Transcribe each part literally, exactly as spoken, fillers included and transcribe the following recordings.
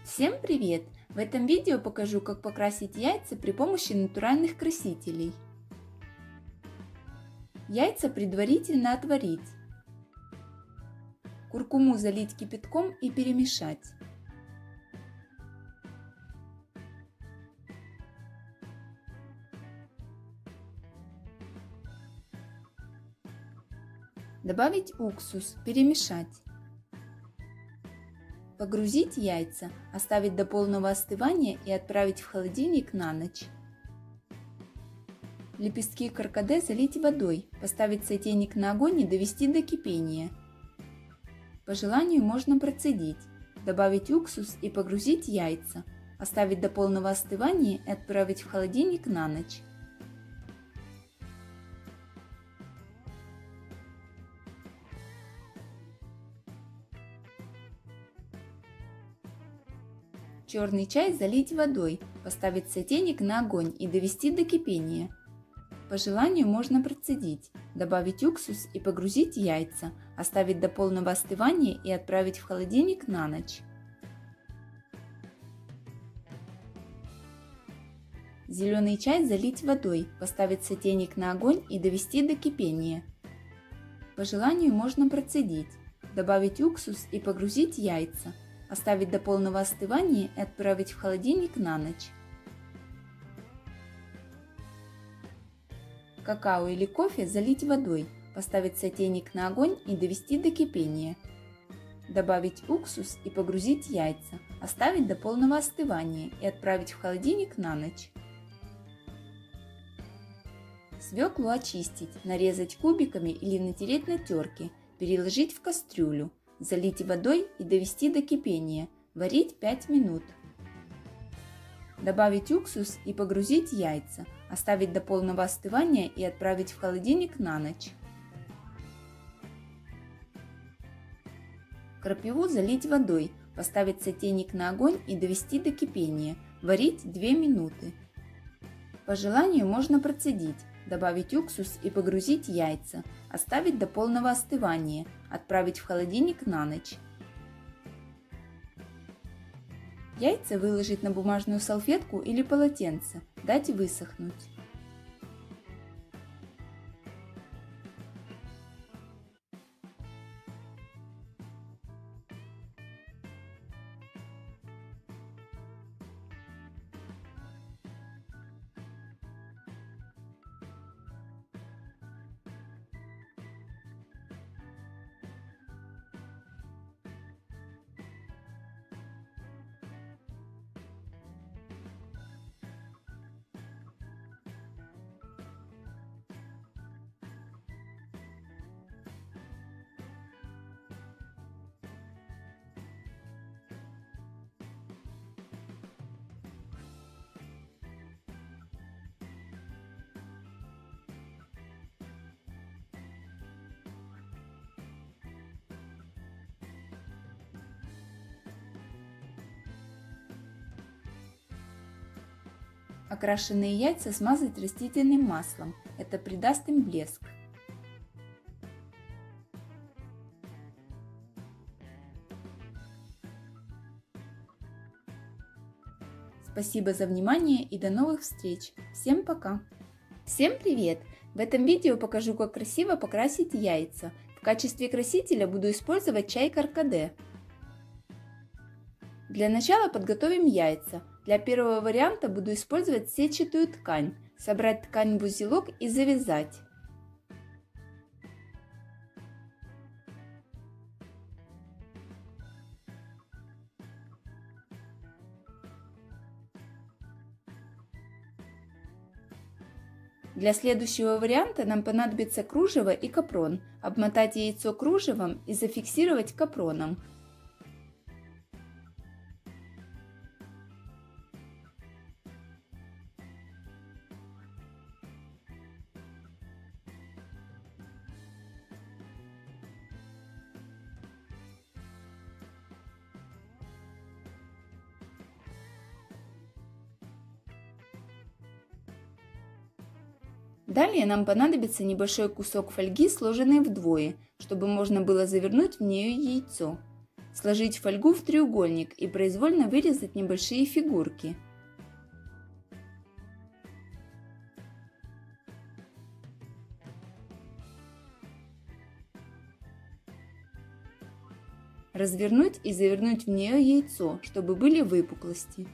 Всем привет! В этом видео покажу, как покрасить яйца при помощи натуральных красителей. Яйца предварительно отварить. Куркуму залить кипятком и перемешать. Добавить уксус, перемешать. Погрузить яйца, оставить до полного остывания и отправить в холодильник на ночь. Лепестки каркаде залить водой, поставить сотейник на огонь и довести до кипения. По желанию можно процедить, добавить уксус и погрузить яйца, оставить до полного остывания и отправить в холодильник на ночь. Черный чай залить водой, поставить сотейник на огонь и довести до кипения. По желанию можно процедить, добавить уксус и погрузить яйца, оставить до полного остывания и отправить в холодильник на ночь. Зеленый чай залить водой, поставить сотейник на огонь и довести до кипения. По желанию можно процедить, добавить уксус и погрузить яйца, оставить до полного остывания и отправить в холодильник на ночь. Какао или кофе залить водой, поставить сотейник на огонь и довести до кипения. Добавить уксус и погрузить яйца, оставить до полного остывания и отправить в холодильник на ночь. Свеклу очистить, нарезать кубиками или натереть на терке, переложить в кастрюлю. Залить водой и довести до кипения, варить пять минут. Добавить уксус и погрузить яйца, оставить до полного остывания и отправить в холодильник на ночь. Крапиву залить водой, поставить сотейник на огонь и довести до кипения, варить две минуты. По желанию можно процедить, добавить уксус и погрузить яйца, оставить до полного остывания, отправить в холодильник на ночь. Яйца выложить на бумажную салфетку или полотенце, дать высохнуть. Окрашенные яйца смазать растительным маслом, это придаст им блеск. Спасибо за внимание и до новых встреч. Всем пока! Всем привет! В этом видео покажу, как красиво покрасить яйца. В качестве красителя буду использовать чай каркаде. Для начала подготовим яйца. Для первого варианта буду использовать сетчатую ткань. Собрать ткань в узелок и завязать. Для следующего варианта нам понадобится кружево и капрон. Обмотать яйцо кружевом и зафиксировать капроном. Далее нам понадобится небольшой кусок фольги, сложенный вдвое, чтобы можно было завернуть в нее яйцо. Сложить фольгу в треугольник и произвольно вырезать небольшие фигурки. Развернуть и завернуть в нее яйцо, чтобы были выпуклости.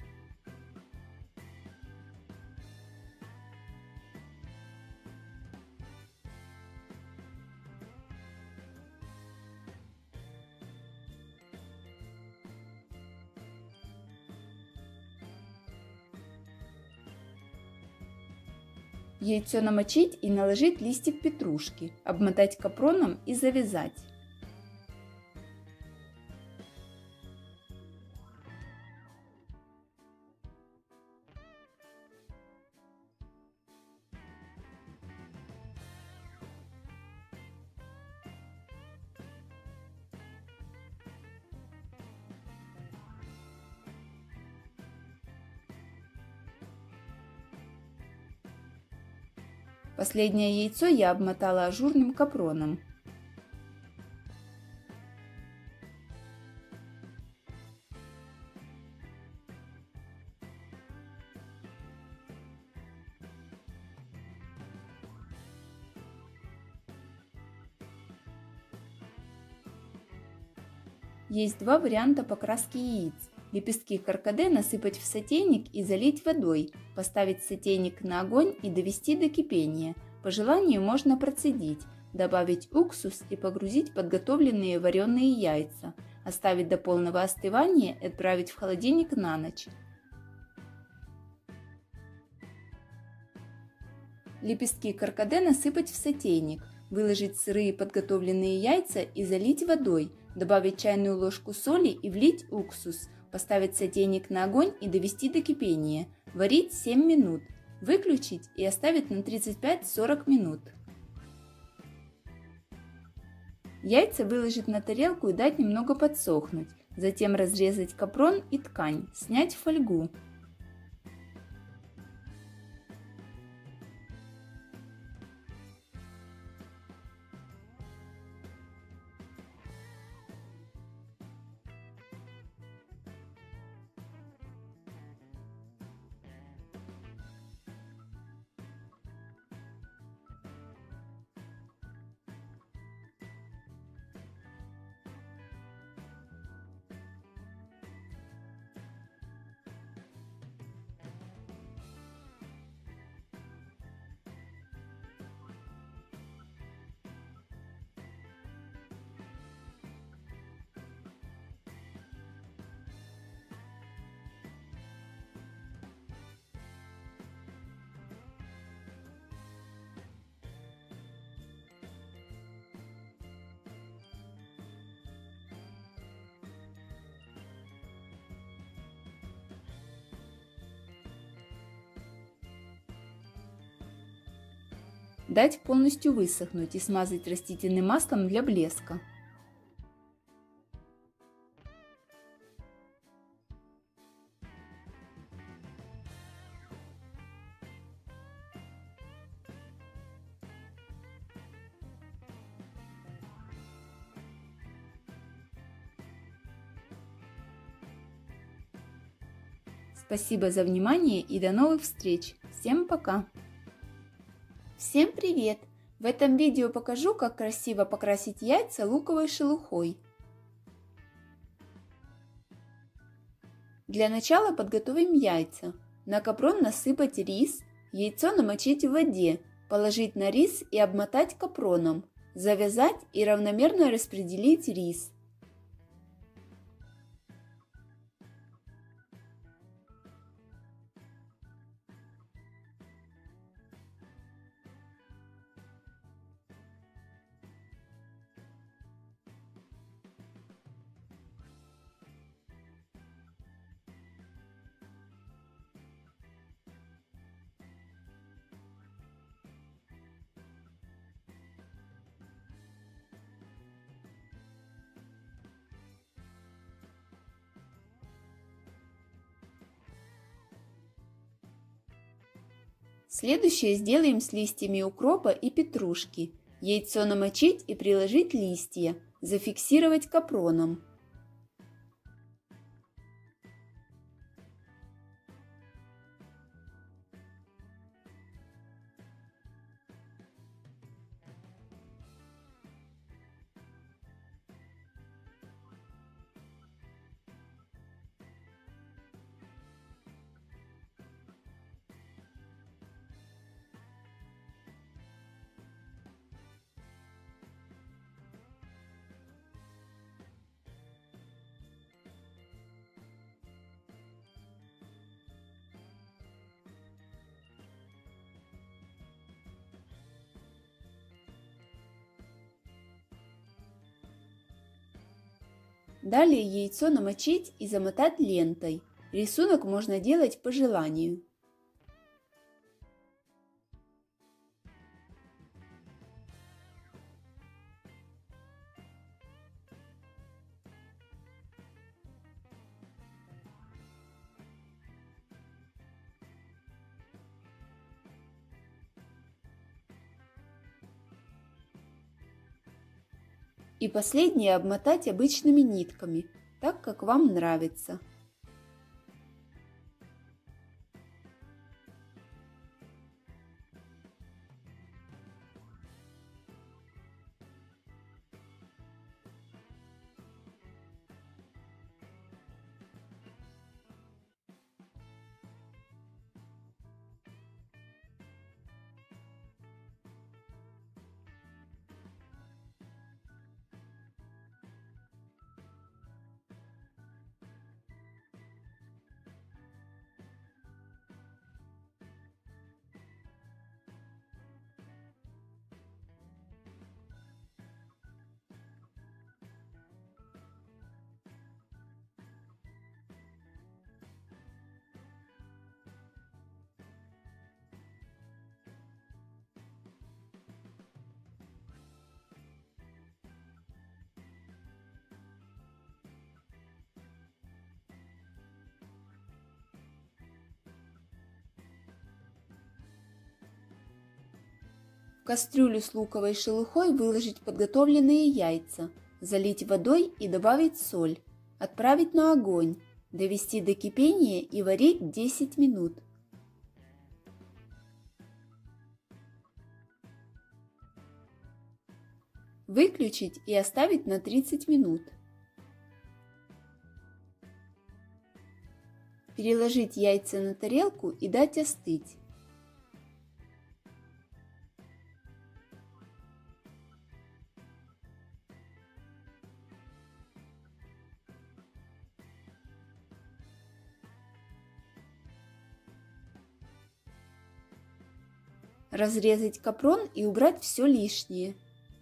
Яйцо намочить и наложить листик петрушки, обмотать капроном и завязать. Последнее яйцо я обмотала ажурным капроном. Есть два варианта покраски яиц. Лепестки каркаде насыпать в сотейник и залить водой, поставить сотейник на огонь и довести до кипения. По желанию можно процедить, добавить уксус и погрузить подготовленные вареные яйца, оставить до полного остывания и отправить в холодильник на ночь. Лепестки каркаде насыпать в сотейник, выложить сырые подготовленные яйца и залить водой, добавить чайную ложку соли и влить уксус. Поставить сотейник на огонь и довести до кипения. Варить семь минут. Выключить и оставить на тридцать пять сорок минут. Яйца выложить на тарелку и дать немного подсохнуть. Затем разрезать капрон и ткань. Снять фольгу. Дать полностью высохнуть и смазать растительным маслом для блеска. Спасибо за внимание и до новых встреч. Всем пока! Всем привет! В этом видео покажу, как красиво покрасить яйца луковой шелухой. Для начала подготовим яйца. На капрон насыпать рис, яйцо намочить в воде, положить на рис и обмотать капроном, завязать и равномерно распределить рис. Следующее сделаем с листьями укропа и петрушки. Яйцо намочить и приложить листья, зафиксировать капроном. Далее яйцо намочить и замотать лентой. Рисунок можно делать по желанию. И последнее обмотать обычными нитками, так как вам нравится. В кастрюлю с луковой шелухой выложить подготовленные яйца, залить водой и добавить соль, отправить на огонь, довести до кипения и варить десять минут. Выключить и оставить на тридцать минут. Переложить яйца на тарелку и дать остыть. Разрезать капрон и убрать все лишнее.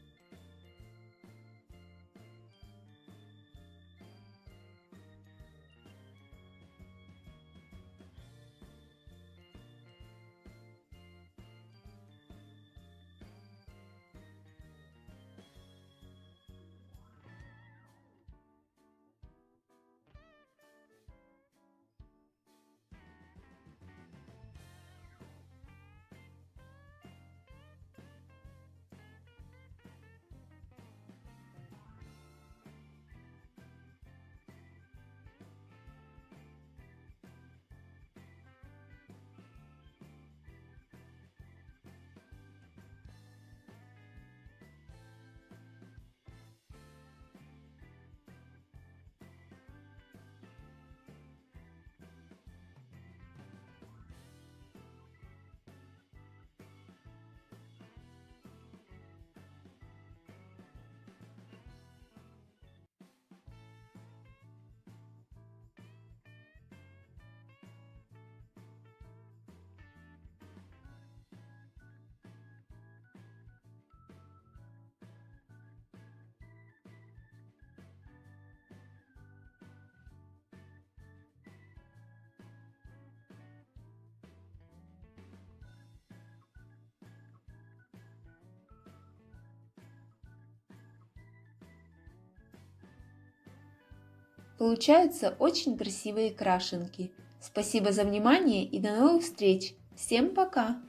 Получаются очень красивые крашенки. Спасибо за внимание и до новых встреч. Всем пока!